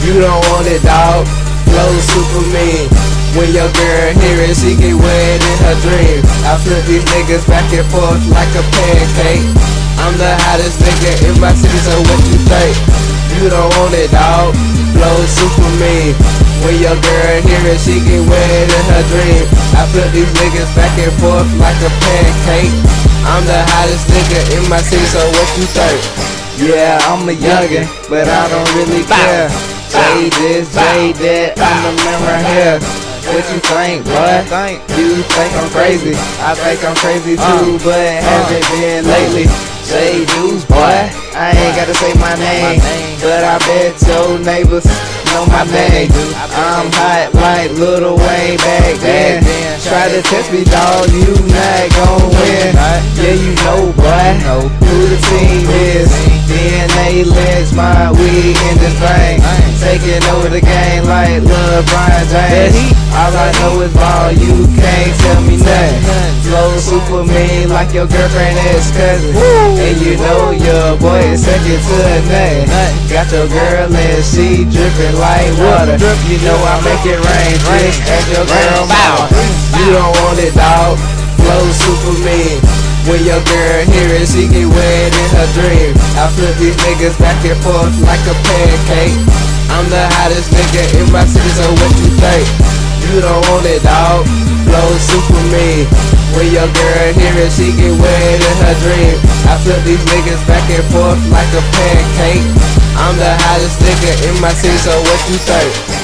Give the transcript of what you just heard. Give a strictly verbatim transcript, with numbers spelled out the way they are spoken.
You don't want it, dog. Flow super mean. When your girl hear it, she get wet in her dream. I flip these niggas back and forth like a pancake. I'm the hottest nigga in my city, so what you think? You don't want it, dog. Flow super mean. When your girl hear it, she get wet in her dream. I flip these niggas back and forth like a pancake. I'm the hottest nigga in my city, so what you think? Yeah, I'm a youngin', but I don't really care. Say this, say that, I'm the man right here. What you think, boy? You think I'm crazy? I think I'm crazy too, but haven't been lately. Say dudes, boy, I ain't gotta say my name, but I bet your neighbors know my name. I'm hot like Lil Wayne back then. Try to test me, dog, you not gon' win. Yeah, you know, boy, who the team is. D N A lens, my weed in this thing. Taking over the game like LeBron James. All I know is ball, you can't tell me nothing. Flow super mean like your girlfriend is cousin. And you know your boy is second to a nut. Got your girl and she dripping like water. You know I make it rain just as your girl mama. You don't want it, dog. Flow super mean. When your girl hear it, she get wet in her dream. I flip these niggas back and forth like a pancake. I'm the hottest nigga in my city, so what you think? You don't want it, dog. Flow super mean. When your girl hear it, she get wet in her dream. I flip these niggas back and forth like a pancake. I'm the hottest nigga in my city, so what you think?